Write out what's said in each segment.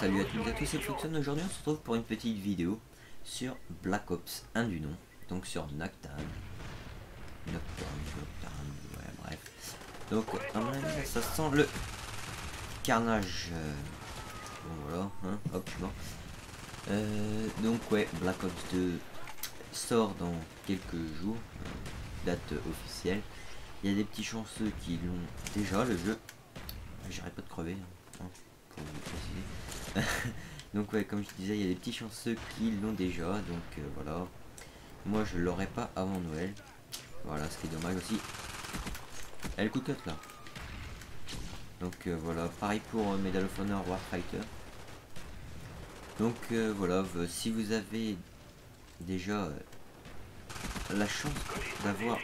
salut à toutes et à tous, c'est Foxon. Aujourd'hui on se retrouve pour une petite vidéo sur Black Ops 1 du nom, donc sur Nocturne, ouais bref. Donc à mon avis ça sent le carnage, bon voilà, hein, hop je suis mort. Donc ouais, Black Ops 2 sort dans quelques jours, date officielle. Il y a des petits chanceux qui l'ont déjà le jeu, j'arrête pas de crever, hein, pour vous préciser. Donc ouais, comme je disais, il y a des petits chanceux qui l'ont déjà, donc voilà. Moi je l'aurai pas avant Noël, voilà, ce qui est dommage aussi. Elle coûte là. Donc voilà, pareil pour Medal of Honor Warfighter. Donc voilà, si vous avez déjà la chance d'avoir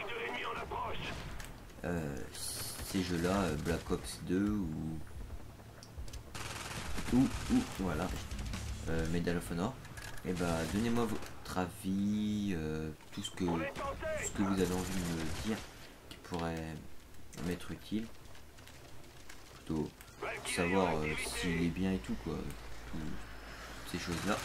ces jeux là, Black Ops 2 ou voilà, Medal of Honor, et bah donnez-moi votre avis, tout ce que vous avez envie de me dire qui pourrait m'être utile, plutôt savoir s'il est bien et tout quoi, toutes ces choses là.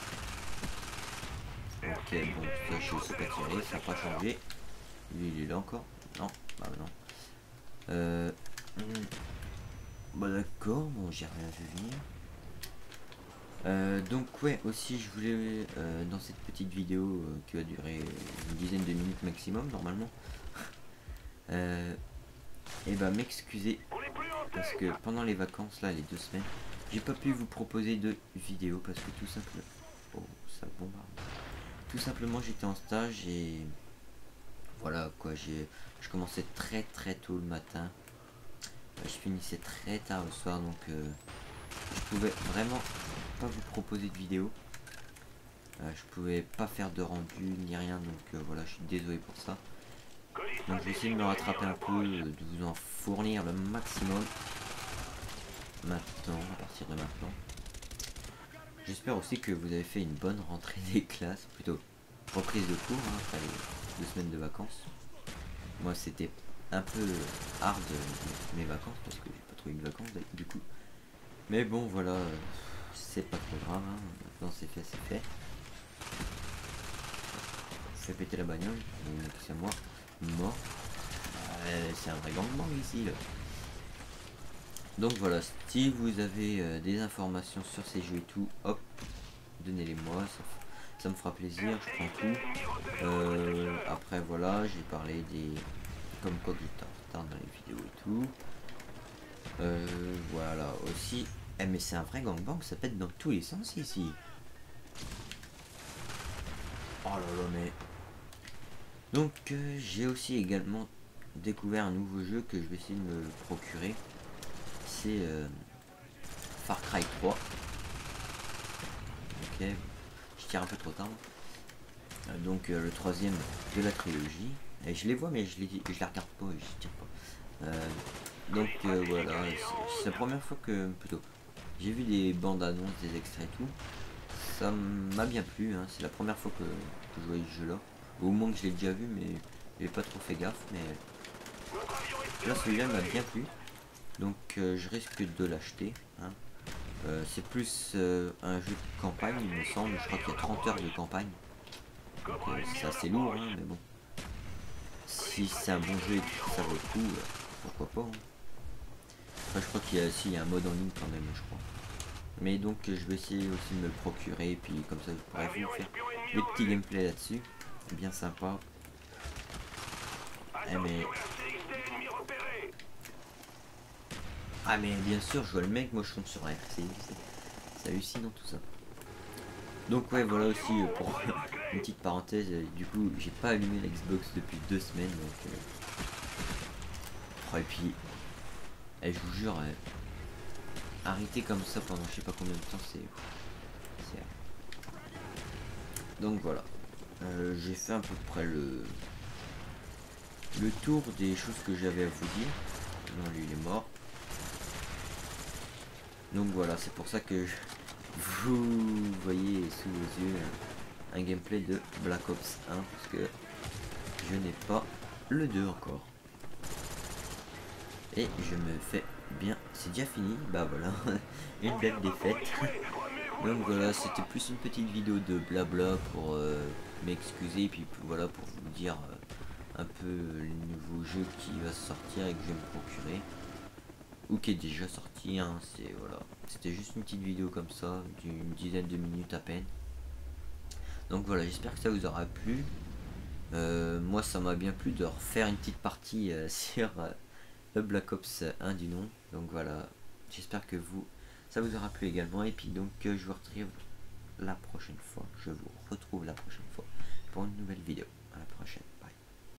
Ok, bon, ça je sais pas tirer, ça n'a pas changé. Lui il est là encore, non, bah non. Bah d'accord, bon j'ai rien vu venir. Donc ouais, aussi je voulais dans cette petite vidéo qui va durer une dizaine de minutes maximum normalement, et bah m'excuser parce que pendant les vacances là, les 2 semaines, j'ai pas pu vous proposer de vidéo parce que tout simplement, oh ça bombarde, tout simplement j'étais en stage et voilà quoi, je commençais très tôt le matin, je finissais très tard le soir, donc je pouvais vraiment pas vous proposer de vidéo, je pouvais pas faire de rendu ni rien, donc voilà, je suis désolé pour ça. Donc je vais essayer de me rattraper un peu, de vous en fournir le maximum maintenant, à partir de maintenant. J'espère aussi que vous avez fait une bonne rentrée des classes, plutôt reprise de cours hein, après les 2 semaines de vacances. Moi c'était un peu hard mes vacances parce que j'ai pas trouvé de vacances du coup. Mais bon voilà, c'est pas trop grave, hein. Maintenant c'est fait. Je fais péter la bagnole, c'est à moi, mort. C'est un vrai gangbang ici là. Donc voilà, si vous avez des informations sur ces jeux et tout, hop, donnez-les moi, ça me fera plaisir, je prends tout. Après voilà, j'ai parlé des... comme quoi que j'étais en retard dans les vidéos et tout. Voilà, aussi... mais c'est un vrai gangbang, ça pète dans tous les sens ici. Oh là là, mais... Donc j'ai aussi également découvert un nouveau jeu que je vais essayer de me procurer. C'est Far Cry 3. Ok, je tire un peu trop tard. Donc le 3e de la trilogie. Et je les vois mais je les regarde pas et je tire pas. Donc voilà, c'est la première fois que plutôt j'ai vu des bandes annonces, des extraits et tout. Ça m'a bien plu, hein. C'est la première fois que je voyais ce jeu là. Au moins que je l'ai déjà vu mais j'ai pas trop fait gaffe, mais là celui-là m'a bien plu. Donc je risque de l'acheter, hein. C'est plus un jeu de campagne il me semble, je crois qu'il y a 30 heures de campagne. Donc c'est assez lourd hein, mais bon. Si c'est un bon jeu et que ça vaut le coup, pourquoi pas hein. Enfin, je crois qu'il y a un mode en ligne quand même je crois. Mais donc je vais essayer aussi de me le procurer et puis comme ça je pourrais vous faire des petits gameplays là-dessus. Bien sympa. Ah mais bien sûr je vois le mec, moi je tombe sur la RC, c'est hallucinant tout ça. Donc ouais voilà aussi pour une petite parenthèse, du coup j'ai pas allumé la Xbox depuis 2 semaines donc et puis je vous jure arrêter comme ça pendant je sais pas combien de temps c'est donc voilà, j'ai fait à peu près le tour des choses que j'avais à vous dire. Non lui il est mort. Donc voilà, c'est pour ça que vous voyez sous vos yeux un gameplay de Black Ops 1 parce que je n'ai pas le 2 encore. Et je me fais bien, c'est déjà fini, bah voilà, une belle défaite. Donc voilà, c'était plus une petite vidéo de blabla pour m'excuser et puis voilà pour vous dire un peu le nouveau jeu qui va sortir et que je vais me procurer ou qui est déjà sorti. Hein, c'est voilà, c'était juste une petite vidéo comme ça d'une dizaine de minutes à peine. Donc voilà, j'espère que ça vous aura plu. Moi ça m'a bien plu de refaire une petite partie sur Black Ops 1 du nom. Donc voilà, j'espère que ça vous aura plu également. Et puis donc je vous retrouve la prochaine fois. Je vous retrouve la prochaine fois pour une nouvelle vidéo. À la prochaine.